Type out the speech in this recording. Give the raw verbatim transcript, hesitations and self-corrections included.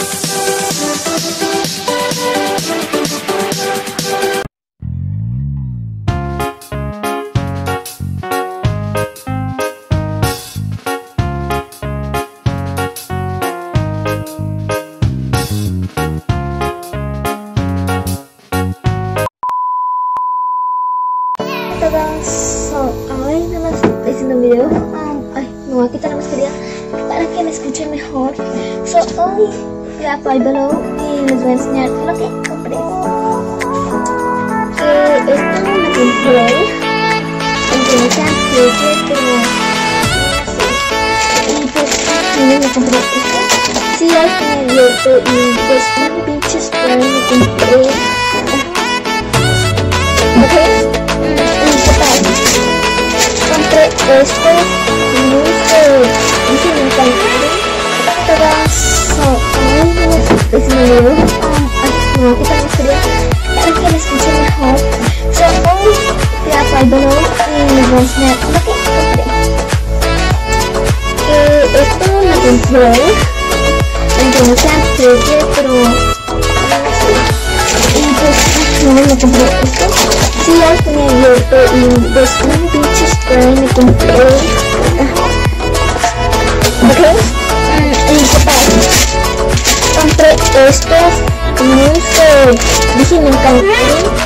Guys, so hoy nada más estoy haciendo un video. Um, ay, no, aquí tenemos que ir para que me escuchen mejor. So hoy voy a Five Below y les voy a enseñar lo que compré. Que esto me lo compré, aunque no sea fleche, pero y pues sí, me compré esto. Sí, al final abierto y pues un pinche spray me compré. Ok. Compré esto muy feo, dije me encantaron todas, so, ay, no me estoy haciendo video, ay, no, aquí también quería para que me escuchen mejor. So, hoy voy a Five Below y les voy a enseñar lo que compré. Eh, esto me compré, aunque no sea fleche, pero no sé, y pues no me compré esto. Sí, ya lo tenía abierto y pues un pinche spray me compré. Ok, mm, y qué pasa, compré estos muy feo, dije me encantaron